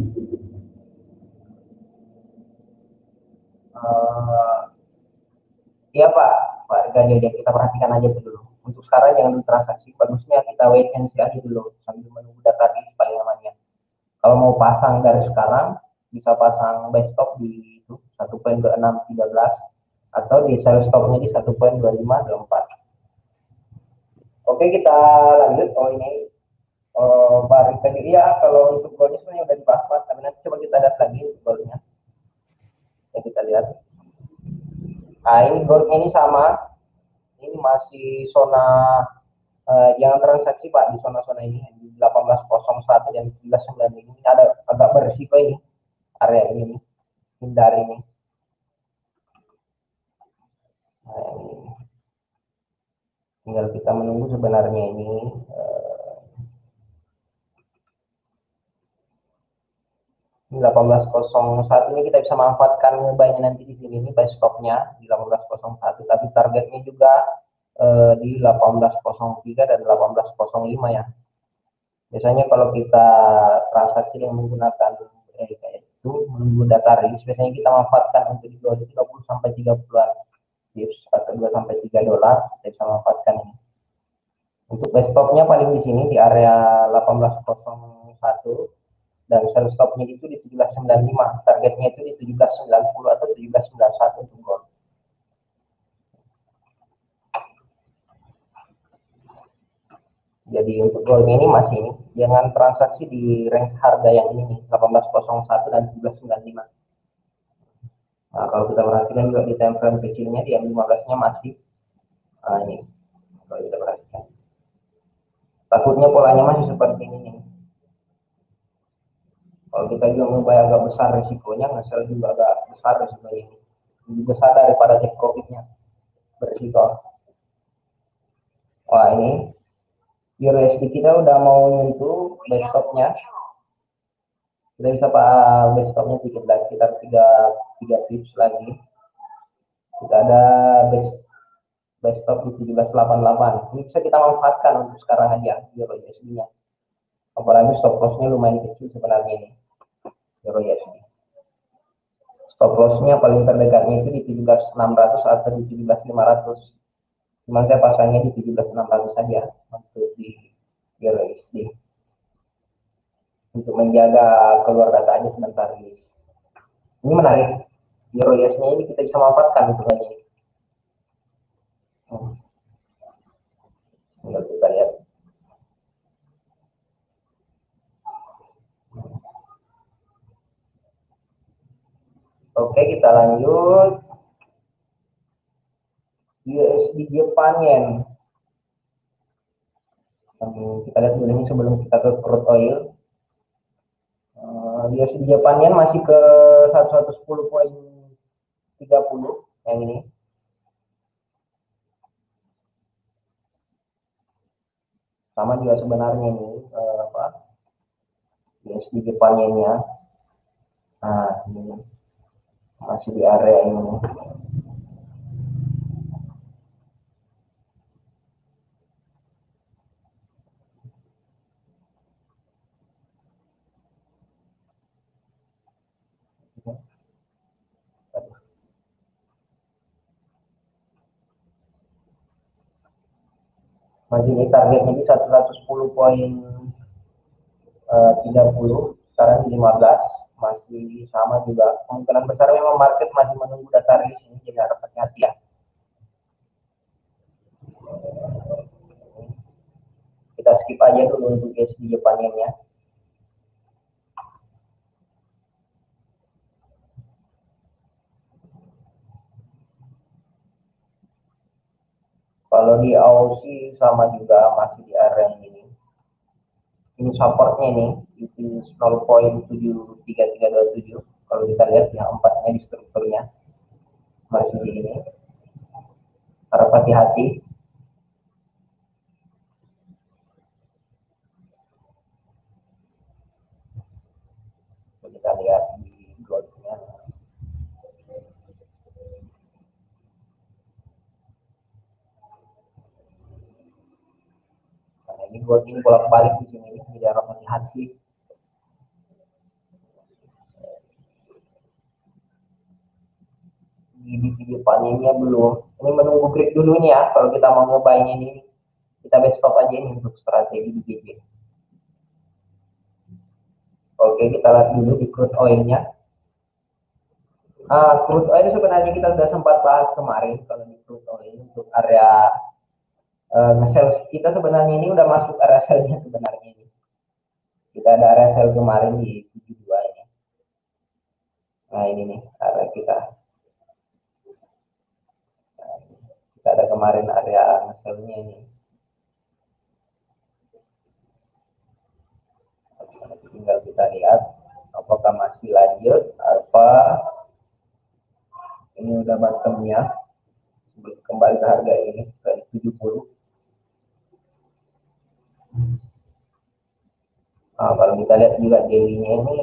Uh, Iya Pak, Pak Gajo, kita perhatikan aja dulu. Untuk sekarang jangan transaksi, bagusnya kita wait and see aja dulu sambil menunggu data rilis paling amannya. Kalau mau pasang dari sekarang, bisa pasang buy stop di itu, satu koma dua enam tiga belas atau di sell stopnya di satu koma dua lima dua empat. Oke, kita lanjut. Oh ini oh, baru tadi ya, kalau untuk goalnya sebenarnya udah dibahas Pak, tapi nanti coba kita lihat lagi untuk goalnya. Ya kita lihat. Nah ini goalnya ini sama, ini masih zona uh, jangan transaksi Pak di zona-zona ini di delapan belas nol satu dan tujuh belas sembilan ini ada agak berisiko ini area ini, hindari ini. Nah, ini tinggal kita menunggu sebenarnya ini uh, delapan belas nol satu ini kita bisa manfaatkan ngebuynya nanti di sini, ini buy stopnya di delapan belas nol satu, tapi targetnya juga uh, di delapan belas nol tiga dan delapan belas nol lima ya. Biasanya kalau kita transaksi yang menggunakan eh, kayak itu menunggu data rilis, biasanya kita manfaatkan untuk di tiga puluh sampai tiga puluh-an tips atau dua sampai tiga dolar, kita bisa manfaatkan ini. Untuk buy stopnya paling di sini di area delapan belas nol satu dan sell stopnya itu di tujuh belas sembilan lima, targetnya itu di tujuh belas sembilan puluh atau tujuh belas sembilan satu untuk gold. Jadi untuk gold ini masih ini, jangan transaksi di range harga yang ini nih, delapan belas nol satu dan tujuh belas sembilan lima. Nah, kalau kita perhatikan juga di time frame kecilnya di M lima belas-nya masih nah ini kalau kita perhatikan. Takutnya polanya masih seperti ini nih. Kalau kita juga mau bayar agak besar risikonya, ngasal juga agak besar risikonya ini. Lebih besar daripada take profitnya berisiko. Wah ini U S D kita udah mau nyentuh buy stopnya. Kita bisa pak buy stopnya sedikit lagi, sekitar tiga tiga tips lagi. Kita ada base buy stop di tujuh belas delapan puluh delapan. Ini bisa kita manfaatkan untuk sekarang aja euro U S D-nya. Apalagi stop loss-nya lumayan kecil sebenarnya ini euro U S D. Stop loss-nya paling terdekatnya itu di tujuh belas enam ratus atau di tujuh belas lima ratus. Cuman saya pasangnya di tujuh belas enam ratus saja untuk di euro U S D. Untuk menjaga keluar data aja sebentar rilis. Ini menarik. Euro U S D-nya ini kita bisa manfaatkan untuk ini. Hmm. Tinggal kita lihat. Oke, kita lanjut. U S D Jepang Yen. Hmm, kita lihat dulu ini sebelum kita ke crude oil. Uh, U S D Jepang Yen masih ke seratus sepuluh koma tiga puluh yang ini. Sama juga sebenarnya ini uh, apa? U S D Jepang Yen-nya. Nah, ini masih di area ini. Masih ini targetnya di seratus sepuluh koma tiga puluh, sekarang di lima belas, masih sama juga. Kemungkinan besar memang market masih menunggu data rilis ini, jadi harap hati-hati ya. Kita skip aja dulu untuk U S D Jepangnya. Kalau di Aussie sama juga masih di area ini. Ini supportnya nih, itu nol koma tujuh tiga tiga dua tujuh. Kalau kita lihat yang empatnya di strukturnya. masih di ini, harap hati-hati. Kita lihat di growth-nya. Nah, ini growth ini bolak-balik di sini, jadi harap hati-hati. Di video panennya belum. Ini menunggu break dulu nih ya. Kalau kita mau ngebayangin ini, kita best stop aja ini untuk strategi di B J. Oke, kita lihat dulu di crude oil-nya. Ah, crude oil sebenarnya kita sudah sempat bahas kemarin kalau di crude oil untuk area uh, nge-sell kita sebenarnya ini udah masuk area sell-nya sebenarnya ini. Kita ada area sell kemarin di tujuh puluh dua ini. Nah, ini nih area kita. Nah, kita ada kemarin area nge-sell-nya ini. Tinggal kita lihat apakah masih lanjut apa ini udah bottomnya kembali ke harga ini ke tujuh puluh. Nah, kalau kita lihat juga daily-nya ini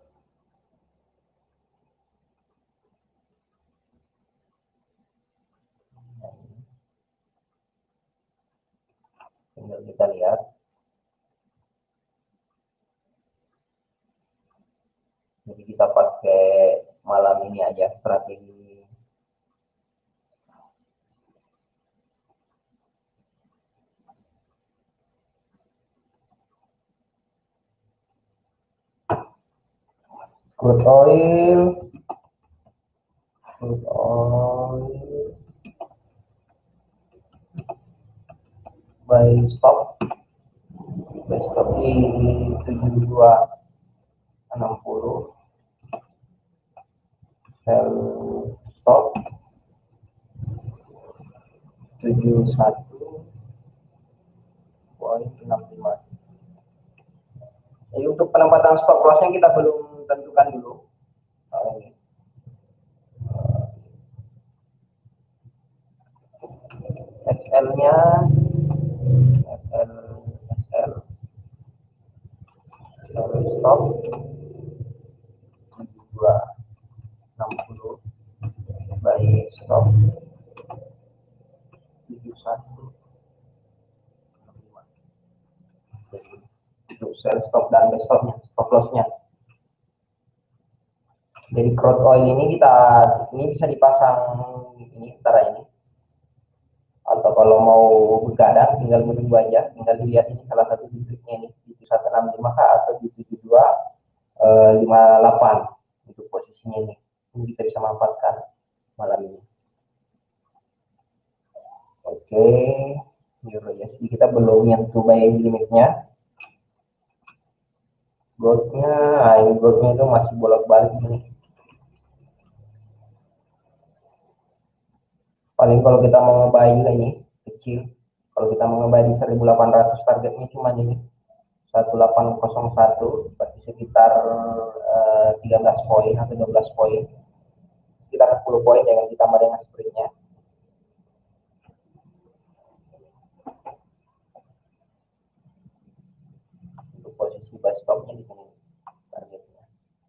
tinggal kita lihat. Jadi kita pakai malam ini aja strategi. Crude oil, crude oil, buy stop, buy stop di tujuh puluh dua enam puluh, sell stop tujuh puluh satu enam puluh lima. Jadi untuk penempatan stop lossnya kita belum tentukan dulu. Nah, ini. S L-nya S L S L stop tujuh puluh dua enam puluh, buy stop tujuh puluh satu enam puluh lima. Jadi untuk sell stop dan buy stopnya, stop lossnya. Jadi crude oil ini kita ini bisa dipasang ini antara ini. Atau kalau mau begadang tinggal menunggu aja, tinggal dilihat ini salah satu titiknya ini di tujuh satu enam lima atau di tujuh dua lima delapan untuk posisinya ini. Ini kita bisa manfaatkan malam ini. Oke, euro U S D kita belum nyentuh buying limitnya. Goldnya, nah ini goldnya itu masih bolak-balik ini. Paling kalau kita mau ngebuy juga ini kecil. Kalau kita mau ngebuy di seribu delapan ratus targetnya cuma ini seribu delapan ratus satu, berarti sekitar uh, tiga belas poin atau dua belas poin. Sekitar sepuluh poin dengan ditambah dengan spreadnya. Untuk posisi buy stopnya di sini targetnya.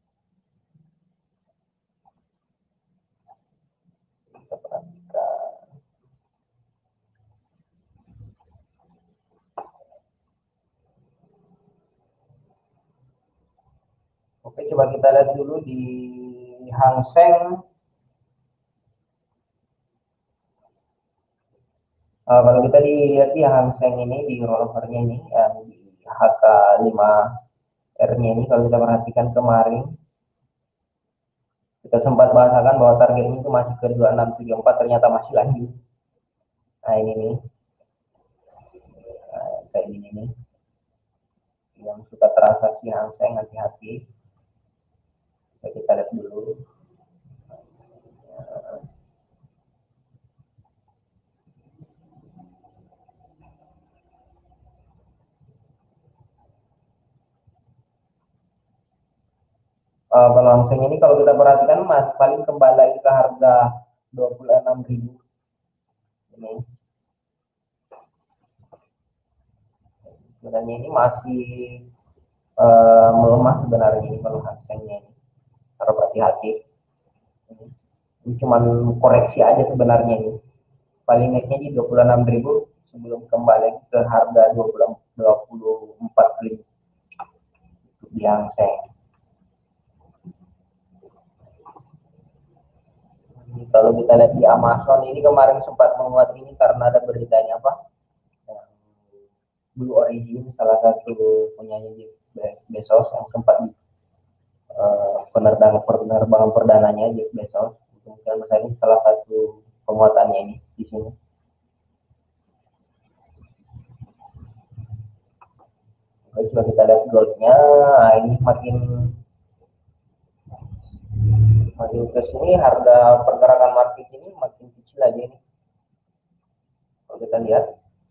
Kita perhatikan. Oke, coba kita lihat dulu di Hang Seng. Uh, kalau kita lihat di Hang Seng ini di rollovernya ini yang di H K lima R-nya ini kalau kita perhatikan kemarin kita sempat bahasakan bahwa targetnya itu masih ke dua enam tujuh empat, ternyata masih lanjut. Nah ini nih, nah, kayak gini nih, yang suka transaksi Hang Seng hati-hati. Kita lihat dulu. Uh, kalau Hang Seng ini kalau kita perhatikan mas paling kembali lagi ke harga dua puluh enam ribu ini. Sebenarnya ini masih uh, melemah sebenarnya ini kalau hasilnya ini. Harus hati-hati. Ini cuma koreksi aja sebenarnya ini. Paling naiknya di dua puluh enam ribu sebelum kembali ke harga dua puluh empat ribu untuk di Hang Seng. Kalau kita lihat di Amazon ini kemarin sempat menguat ini karena ada beritanya apa? Blue Origin, salah satu penyanyi Bezos yang sempat uh, penerbangan penerbangan perdananya Jeff Bezos. Kemudian misalnya salah satu penguatannya ini di sini. Coba kita lihat goldnya, nah ini makin makin ke sini harga pergerakan market ini makin kecil aja ini. Kalau kita lihat,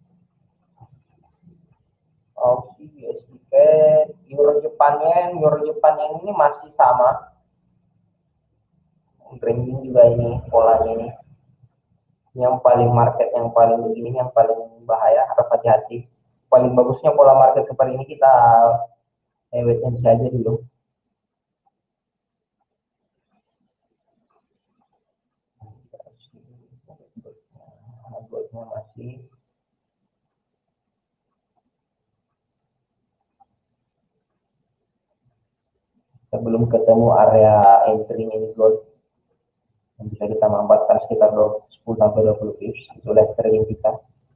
Aussie, U S D, Euro Jepannya, Euro Jepannya ini masih sama. Trending juga ini polanya ini. Yang paling market, yang paling begini, yang paling bahaya, harus hati-hati. Paling bagusnya pola market seperti ini kita eh, wait and see aja dulu. Goldnya masih sebelum ketemu area entry ini gold yang bisa kita manfaatkan sekitar sepuluh sampai dua puluh pips itu lihat trading kita.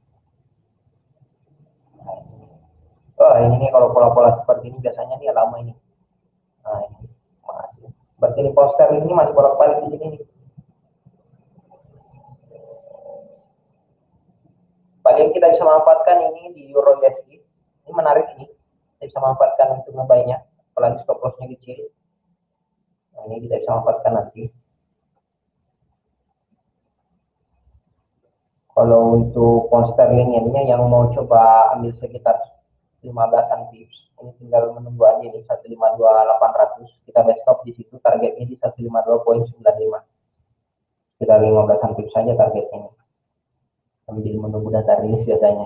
Oh ini nih kalau pola-pola seperti ini biasanya dia lama ini. Nah ini masih. Berarti ini poster ini masih bolak-balik di sini nih. Paling kita bisa manfaatkan ini di Euro U S D. Ini menarik ini. Kita bisa manfaatkan untuk ngebainya, apalagi stop lossnya kecil. Nah, ini kita bisa manfaatkan nanti. Kalau untuk pound sterling nya yang mau coba ambil sekitar lima belasan pips, ini tinggal menunggu aja di seratus lima puluh dua delapan ratus. Kita best stop di situ, targetnya di seratus lima puluh dua koma sembilan lima. Sekitar lima belasan pips saja targetnya. Sambil menunggu data rilis biasanya.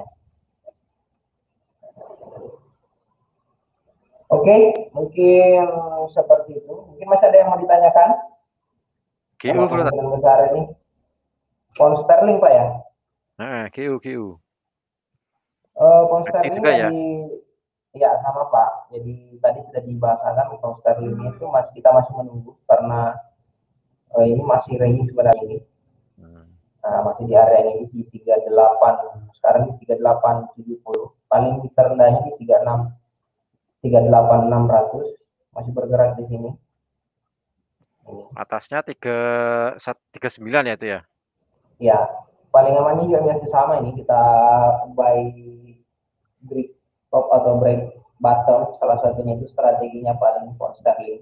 Oke, mungkin seperti itu. Mungkin masih ada yang mau ditanyakan? Q U, Sama Bro. kemungkinan besar ini. Pound sterling, Pak ya? Nah, Q U, Q U. Uh, pound Berarti sterling juga ya. tadi, ya sama Pak. Jadi tadi sudah dibahaskan pound sterling itu masih kita masih menunggu karena uh, ini masih range sebenarnya ini. Hmm. Nah, masih di area ini di tiga puluh delapan, sekarang di tiga puluh delapan tujuh puluh. Paling terendahnya di tiga puluh enam, tiga puluh delapan enam ratus, masih bergerak di sini. Atasnya tiga tiga sembilan ya itu ya. Ya, paling amannya juga masih sama ini kita buy break top atau break bottom, salah satunya itu strateginya paling pound sterling.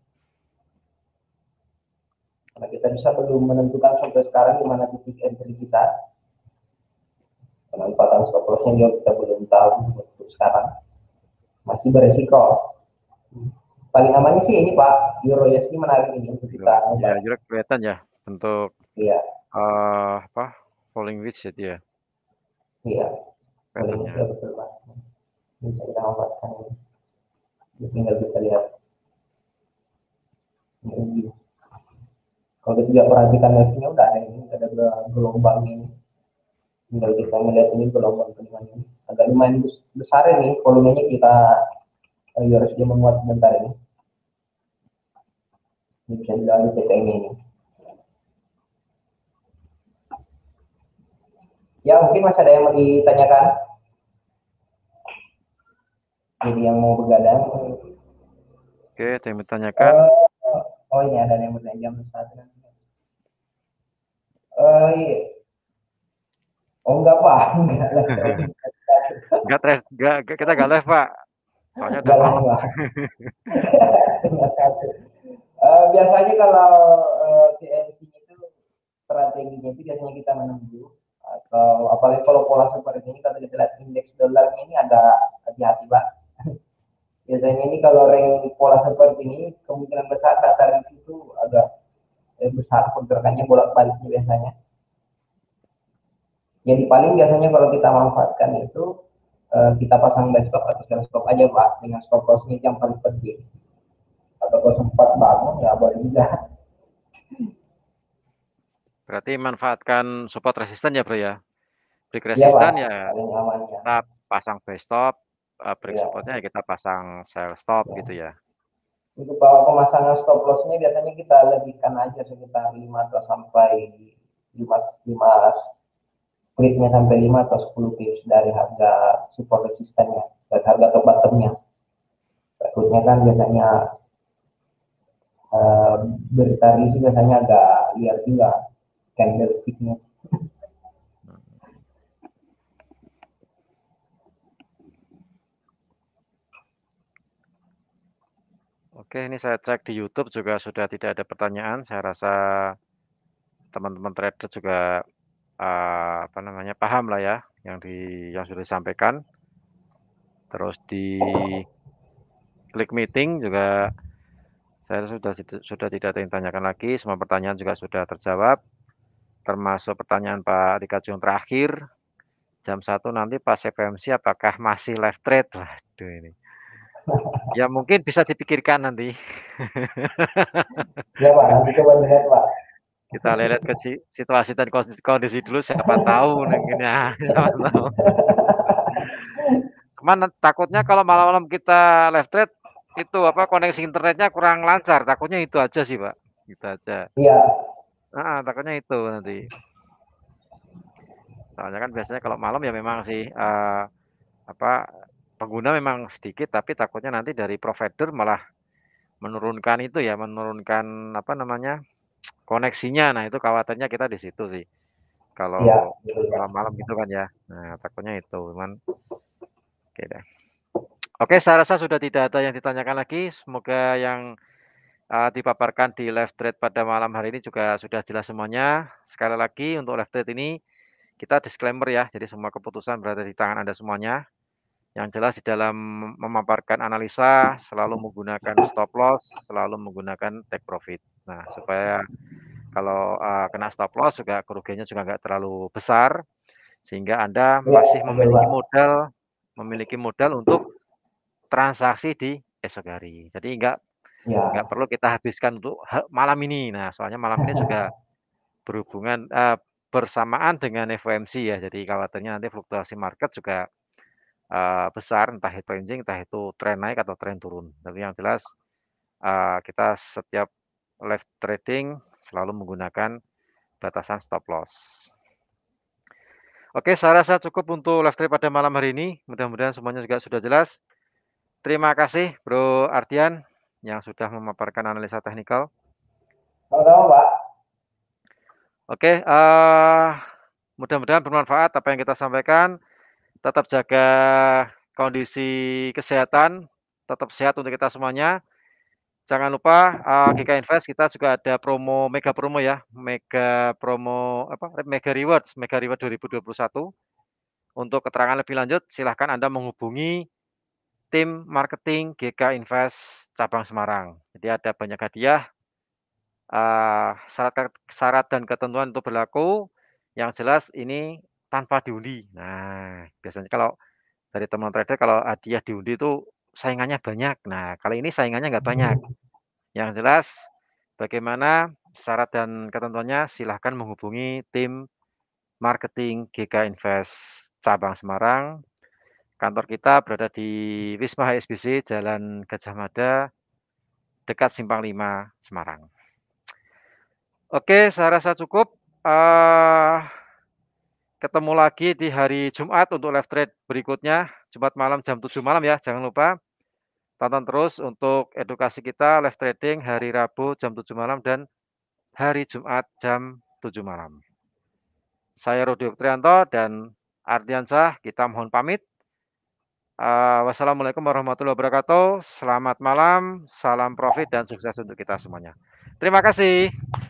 Karena kita bisa belum menentukan sampai sekarang di mana titik entry kita. Penempatan stop lossnya juga kita belum tahu untuk sekarang. Masih beresiko. Paling amannya sih ini Pak, Euro U S D menarik ini untuk kita Ya, buy. juga kelihatan ya untuk Iya, uh, apa falling wedge ya dia iya. Paling patternnya. ya betul Pak. Bisa kita manfaatkan ini. Tinggal kita lihat. Ini. Kalau kita juga perhatikan wave-nya udah ada ini, ada gelombang ini. Tinggal kita melihat ini gelombang kedua ini. Agak lumayan besar ini, volumenya kita U S D menguat sebentar ini. Ini bisa dilalui P T N ini. Ya mungkin masih ada yang mau ditanyakan. Jadi yang mau begadang. Oke, ada yang bertanyakan. Uh, oh ini ada yang bertanya jam satu nanti. Uh, iya. Oh enggak Pak, enggak lah. Enggak tres, enggak kita enggak live, Pak. Soalnya udah Enggak lah, malam. Pak. Setengah satu. Uh, biasanya kalau uh, T N C itu strateginya itu biasanya kita menunggu atau apalagi kalau pola seperti ini kalau kita lihat indeks dolarnya ini agak hati-hati Pak. Biasanya ini kalau rank pola seperti ini kemungkinan besar data rilis itu agak eh, besar pergerakannya bolak-baliknya biasanya. Jadi paling biasanya kalau kita manfaatkan itu eh, kita pasang buy stop atau sell stop aja Pak, dengan stop lossnya yang paling penting. Atau kalau sempat bangun ya boleh juga. Berarti manfaatkan support resisten ya, Bro, ya? Break Iya Pak, resisten ya paling amannya. kita pasang buy stop, eee, break Ya, support-nya ya kita pasang sell stop ya. gitu ya? Untuk bahwa pemasangan stop lossnya biasanya kita lebihkan aja sekitar lima atau sampai lima, lima splitnya sampai lima atau sepuluh pips dari harga support resistennya, dari harga top bottomnya. Takutnya kan biasanya eh, bertari itu biasanya agak liar juga candlesticknya. Oke, ini saya cek di YouTube juga sudah tidak ada pertanyaan. Saya rasa teman-teman trader juga, eee, apa namanya, paham lah ya yang di yang sudah disampaikan. Terus di klik meeting juga saya sudah sudah tidak ada yang tanyakan lagi, semua pertanyaan juga sudah terjawab, termasuk pertanyaan Pak Dika yang terakhir, jam satu nanti pas F O M C apakah masih live trade? Waduh ini. Ya mungkin bisa dipikirkan nanti. Ya Pak, nanti coba dilihat Pak. Kita lihat ke si situasi dan kondisi dulu siapa tahu mungkin ya, siapa tahu. Cuman takutnya kalau malam-malam kita live trade itu apa koneksi internetnya kurang lancar, takutnya itu aja sih, Pak. Gitu aja. Iya, Heeh, takutnya itu nanti. Soalnya kan biasanya kalau malam ya memang sih eee, apa pengguna memang sedikit tapi takutnya nanti dari provider malah menurunkan itu ya, menurunkan apa namanya, koneksinya. Nah, itu khawatirnya kita di situ sih. iya, Kalau betul Pak. malam-malam gitu kan ya. Nah, takutnya itu, cuman oke deh. Oke, saya rasa sudah tidak ada yang ditanyakan lagi. Semoga yang, eee, dipaparkan di live trade pada malam hari ini juga sudah jelas semuanya. Sekali lagi untuk live trade ini kita disclaimer ya, jadi semua keputusan berada di tangan Anda semuanya. Yang jelas di dalam memaparkan analisa selalu menggunakan stop loss, selalu menggunakan take profit. Nah, supaya kalau, eee, kena stop loss juga kerugiannya juga nggak terlalu besar, sehingga Anda Iya, masih betul memiliki Pak. modal memiliki modal untuk transaksi di esok hari. Jadi nggak nggak Iya, perlu kita habiskan untuk ha malam ini. Nah, soalnya malam ini juga berhubungan eee, bersamaan dengan F O M C ya, jadi khawatirnya nanti fluktuasi market juga, eee, besar, entah itu ranging, entah itu tren naik atau tren turun. Tapi yang jelas, eee, kita setiap live trading selalu menggunakan batasan stop loss. Oke, saya rasa cukup untuk live trade pada malam hari ini. Mudah-mudahan semuanya juga sudah jelas. Terima kasih Bro Ardian yang sudah memaparkan analisa teknikal. sama-sama Pak. Oke, eee, mudah-mudahan bermanfaat apa yang kita sampaikan. Tetap jaga kondisi kesehatan, tetap sehat untuk kita semuanya. Jangan lupa, eee, G K Invest kita juga ada promo mega promo ya, mega promo apa, mega rewards, mega reward dua ribu dua puluh satu. Untuk keterangan lebih lanjut silahkan Anda menghubungi tim marketing G K Invest cabang Semarang. Jadi ada banyak hadiah, eee, syarat ket syarat dan ketentuan itu berlaku, yang jelas ini tanpa diundi. Nah, biasanya kalau dari teman trader kalau hadiah diundi itu saingannya banyak. Nah, kali ini saingannya nggak banyak. Yang jelas bagaimana syarat dan ketentuannya silahkan menghubungi tim marketing G K Invest cabang Semarang. Kantor kita berada di Wisma H S B C, Jalan Gajah Mada, dekat Simpang lima, Semarang. Oke, saya rasa cukup. Eee, ketemu lagi di hari Jumat untuk live trade berikutnya, Jumat malam jam tujuh malam ya, jangan lupa. Tonton terus untuk edukasi kita live trading hari Rabu jam tujuh malam dan hari Jumat jam tujuh malam. Saya Rudi Oktrianto dan Ardiansyah, kita mohon pamit. Eee, wassalamualaikum warahmatullahi wabarakatuh. Selamat malam, salam profit dan sukses untuk kita semuanya. Terima kasih.